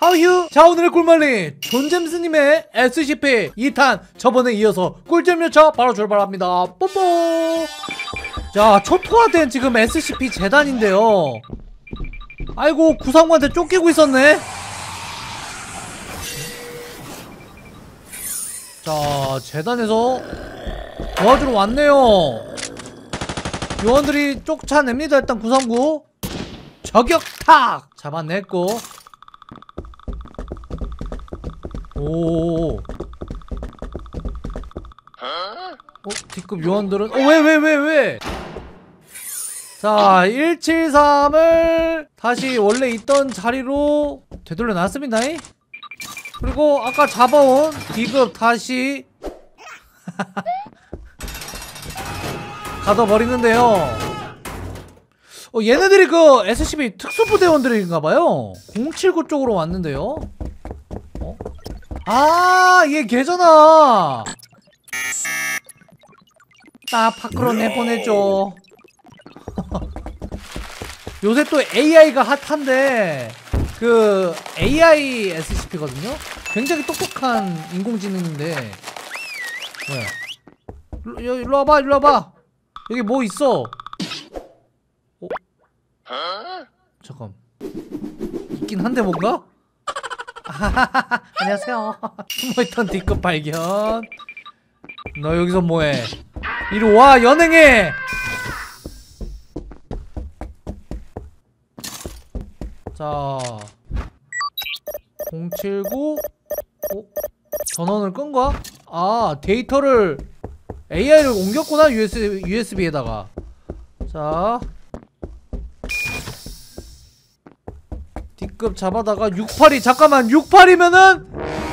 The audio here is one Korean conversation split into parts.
하우휴. 자, 오늘의 꿀말리 존잼스님의 SCP 2탄 저번에 이어서 꿀잼 열차 바로 출발합니다. 뽀뽀. 자, 초토화된 지금 SCP 재단인데요. 아이고, 구상관한테 쫓기고 있었네. 자, 재단에서 도와주러 왔네요. 요원들이 쫓아냅니다. 일단 구상구 저격탁 잡아냈고. 오. D급 요원들은 왜? 자, 173을 다시 원래 있던 자리로 되돌려 놨습니다. 그리고 아까 잡아온 D급 다시 가둬버리는데요. 얘네들이 그 SCP 특수부대원들인가봐요. 079 쪽으로 왔는데요. 아, 얘 걔잖아. 나 밖으로 내보내줘. 요새 또 AI가 핫한데, 그 AI SCP거든요? 굉장히 똑똑한 인공지능인데. 왜? 일로 와봐. 여기 뭐 있어? 잠깐. 있긴 한데 뭔가? 안녕하세요. 숨어있던 D급 발견. 너 여기서 뭐해? 이리 와, 연행해! 자, 079. 전원을 끈 거야? 아, 데이터를 AI를 옮겼구나. USB에다가. 자, D급 잡아다가 682. 잠깐만, 682면은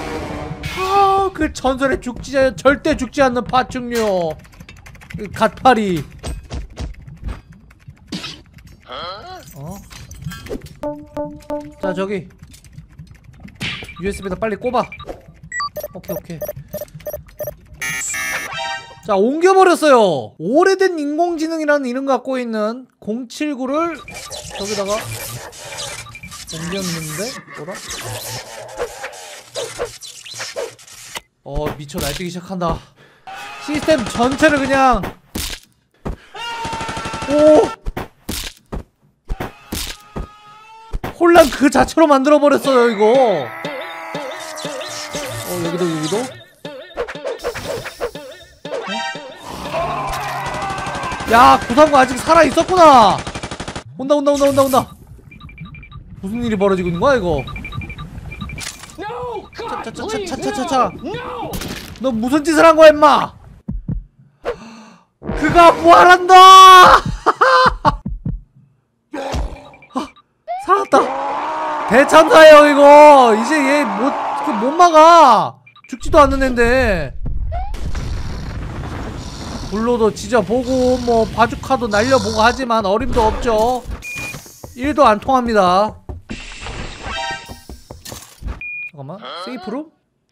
그 전설의 절대 죽지 않는 파충류 그 갓파리. 자, 저기 USB에다 빨리 꼽아. 오케이. 자, 옮겨버렸어요. 오래된 인공지능이라는 이름 갖고 있는 079를 저기다가 옮겼는데? 뭐라? 미쳐 날뛰기 시작한다. 시스템 전체를 그냥. 혼란 그 자체로 만들어버렸어요 이거. 여기도? 야, 구상구 아직 살아있었구나. 온다. 무슨 일이 벌어지고 있는 거야 이거? 차차차차차차. 너 무슨 짓을 한 거야 임마? 그가 부활한다. 살았다. 대참사예요 이거. 이제 얘 못 막아. 죽지도 않는 앤데. 불로도 지져보고 뭐 바주카도 날려보고 하지만 어림도 없죠. 1도 안 통합니다. 잠깐만, 세이프룸?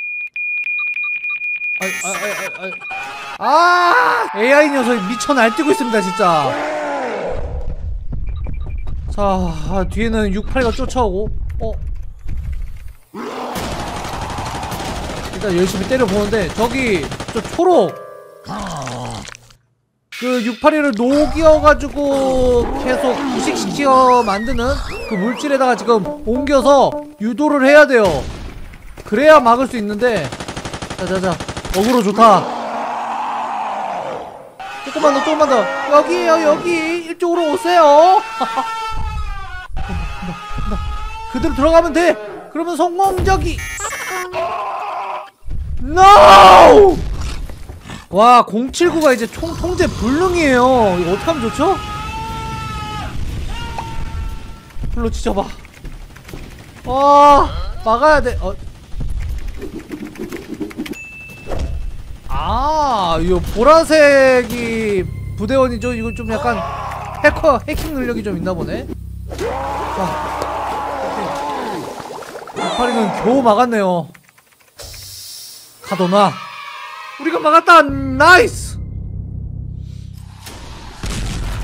AI 녀석이 미쳐 날뛰고 있습니다 진짜. 자, 뒤에는 68가 쫓아오고. 일단 열심히 때려보는데 저기 저 초록 그 682를 녹여가지고 계속 부식시켜 만드는 그 물질에다가 지금 옮겨서 유도를 해야 돼요. 그래야 막을 수 있는데. 자자자, 어그로 좋다. 조금만 더. 여기에요, 여기. 이쪽으로 오세요. 그대로 들어가면 돼. 그러면 성공적이. NO! 와, 079가 이제 통제 불능이에요. 이거 어떡하면 좋죠? 불로 지져봐. 막아야 돼. 이거 보라색이 부대원이죠? 이거 좀 약간 해킹 능력이 좀 있나 보네? 자, 이파리는 겨우 막았네요. 가둬놔. 우리가 막았다. 나이스.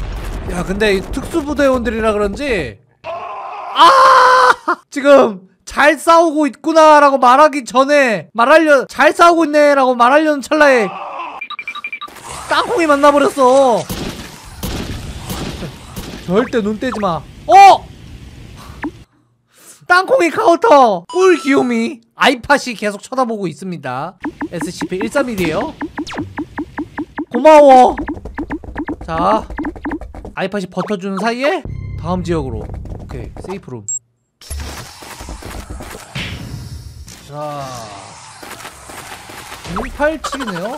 야, 근데 이 특수부대원들이라 그런지 지금 잘 싸우고 있구나 라고 말하기 전에 잘 싸우고 있네 라고 말하려는 찰나에 땅콩이 만나버렸어. 절대 눈 떼지마. 땅콩이 카운터. 꿀 귀요미. 아이팟이 계속 쳐다보고 있습니다. SCP-131이에요 고마워. 자, 아이팟이 버텨주는 사이에 다음 지역으로. 오케이, 세이프룸. 자, 087이네요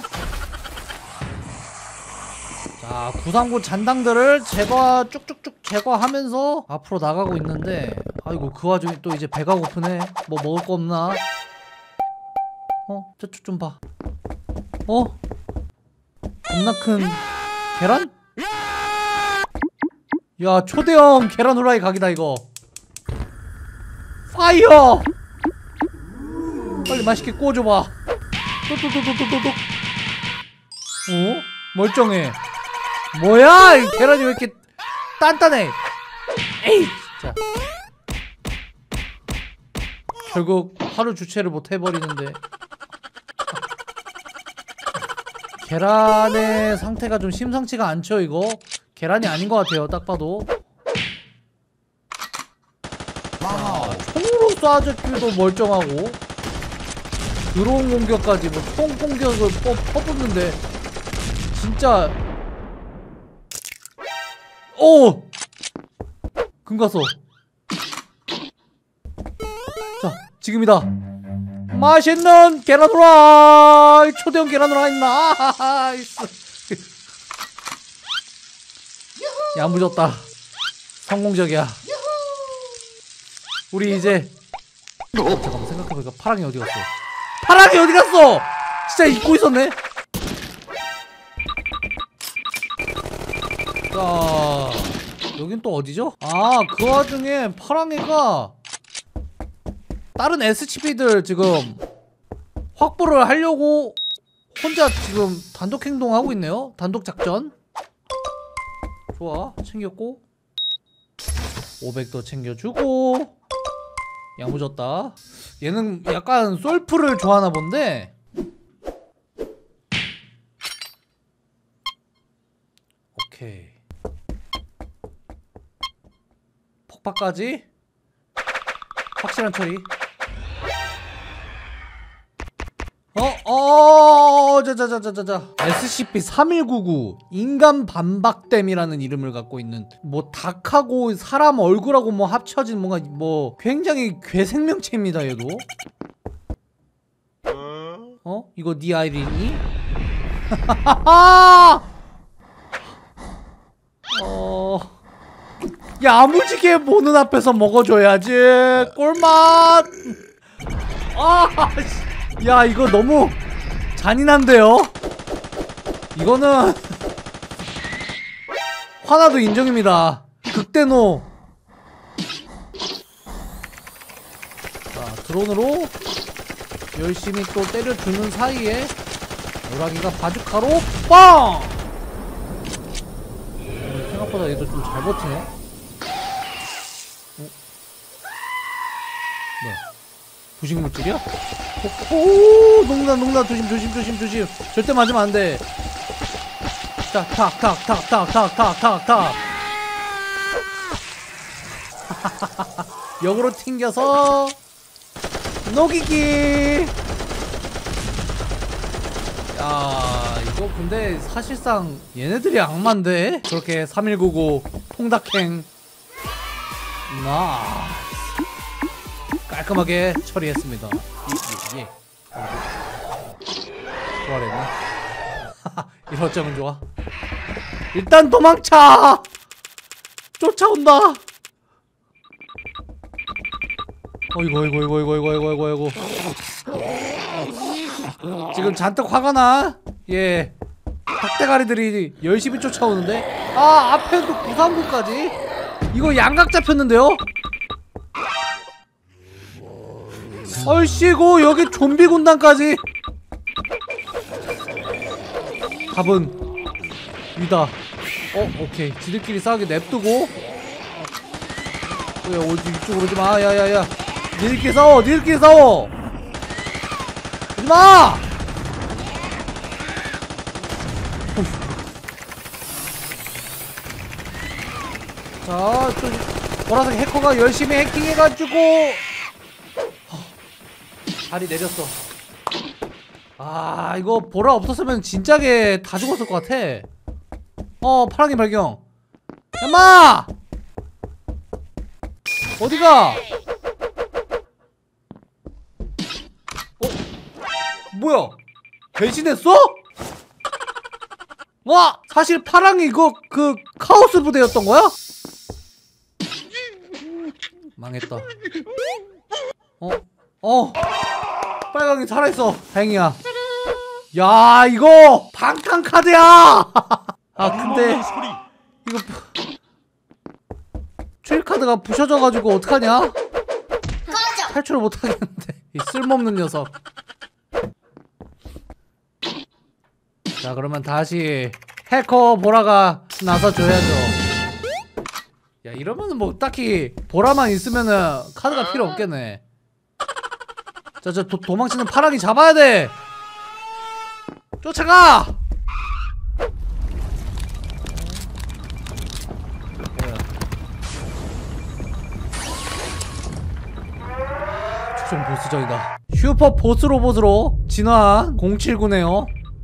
자, 구상구 잔당들을 쭉쭉쭉 제거하면서 앞으로 나가고 있는데, 아이고 그 와중에 또 이제 배가 고프네. 뭐 먹을 거 없나? 저쪽 좀 봐. 겁나 큰 계란? 야, 초대형 계란 후라이 각이다 이거. 파이어! 빨리 맛있게 구워줘봐. 또또또또또또. 멀쩡해. 뭐야, 이 계란이 왜 이렇게 단단해. 에이 진짜. 결국 하루 주체를 못 해버리는데. 계란의 상태가 좀 심상치가 않죠 이거? 계란이 아닌 것 같아요 딱 봐도. 총으로 쏴주기도 멀쩡하고 드론 공격까지 뭐 총 공격을 퍼붓는데 진짜. 오! 금가서. 자, 지금이다. 맛있는 계란 후라이! 초대형 계란 후라이 나이스. 야무졌다. 성공적이야. 우리 이제 잠깐만 생각해보니까 파랑이 어디 갔어? 파랑이 어디 갔어? 진짜 잊고 있었네. 자, 여긴 또 어디죠? 아, 그 와중에 파랑이가 다른 SCP들 지금 확보를 하려고 혼자 지금 단독 행동하고 있네요. 단독 작전. 좋아, 챙겼고 500도 챙겨주고. 야무졌다. 얘는 약간 솔프를 좋아하나 본데. 오케이, 폭파까지 확실한 처리. 자자자자자자. SCP-3199 인간 반박댐이라는 이름을 갖고 있는 뭐 닭하고 사람 얼굴하고 뭐 합쳐진 뭔가 뭐 굉장히 괴생명체입니다 얘도. 이거 네 아이리니? 야무지게 보는 앞에서 먹어줘야지. 꿀맛. 야, 이거 너무 잔인한데요? 이거는 화나도 인정입니다. 극대노. 자, 드론으로 열심히 또 때려주는 사이에 노라기가 바주카로 빵! 생각보다 얘도 좀 잘 버티네. 네. 부식 물질이야? 오, 농나 조심. 절대 맞으면 안 돼. 자, 탁. 역으로 튕겨서 녹이기. 야, 이거 근데 사실상 얘네들이 악마인데? 저렇게 3199 통닭행. 깔끔하게 처리했습니다. 예. 좋아랬네. 이러자면 좋아. 일단 도망쳐! 쫓아온다! 어이구. 지금 잔뜩 화가 나. 예. 닭대가리들이 열심히 쫓아오는데. 아, 앞에도 구상구까지. 이거 양각 잡혔는데요? 얼씨구, 여기 좀비 군단까지. 답은 위다. 오케이. 지들끼리 싸우게 냅두고. 야, 어디 이쪽으로 오지마. 야야야. 니들끼리 싸워. 니들끼리 싸워. 하지마. 자, 또 보라색 해커가 열심히 해킹해가지고 발이 내렸어. 아, 이거 보라 없었으면 진작에 다 죽었을 것 같아. 파랑이 발견. 야마! 어디가? 뭐야? 배신했어? 와! 사실 파랑이 이거 그 카오스 부대였던 거야? 망했다. 빨강이 살아있어. 다행이야. 야, 이거 방탄 카드야. 아, 근데 이거 트릴 카드가 부셔져가지고 어떡하냐? 탈출을 못하겠는데. 이 쓸모없는 녀석. 자, 그러면 다시 해커 보라가 나서줘야죠. 야, 이러면은 뭐 딱히 보라만 있으면은 카드가 필요 없겠네. 자, 저 도망치는 파랑이 잡아야 돼. 쫓아가. 최종 보스전이다. 슈퍼 보스 로봇으로 진화한 079네요.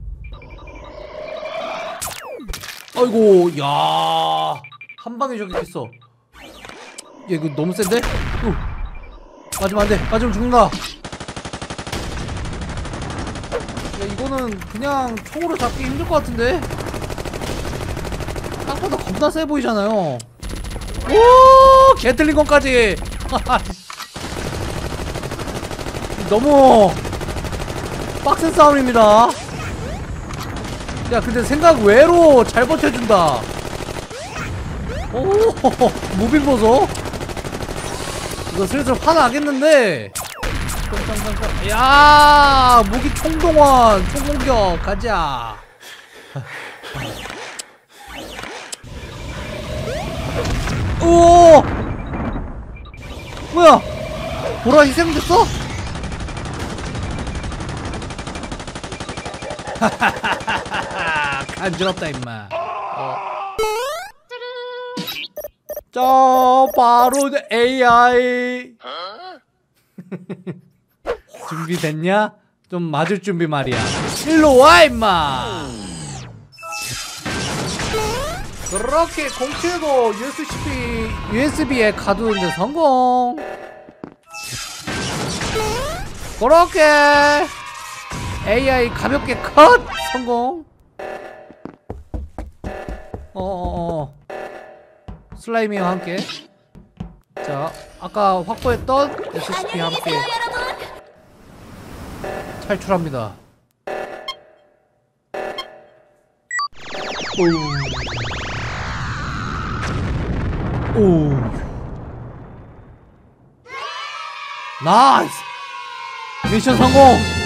아이고, 야, 한 방에 저격했어. 야, 이거 너무 센데? 맞으면 안 돼. 맞으면 죽는다. 야, 이거는 그냥 총으로 잡기 힘들 것 같은데? 딱 봐도 겁나 세 보이잖아요. 오! 게틀링건까지! 너무 빡센 싸움입니다. 야, 근데 생각 외로 잘 버텨준다. 오, 무빙 보소. 이거 슬슬 화나겠는데. 야, 무기 총동원, 총공격 가자. 오, 뭐야? 보라 희생됐어? 간지럽다 임마. 자, 바로 AI. 준비됐냐? 좀 맞을 준비 말이야. 일로 와 임마. 그렇게 079 USB에 가두는데 성공. 그렇게 AI 가볍게 컷! 성공. 슬라이미와 함께. 자, 아까 확보했던 SCP와 함께 탈출합니다. 오. 나이스! 미션 성공!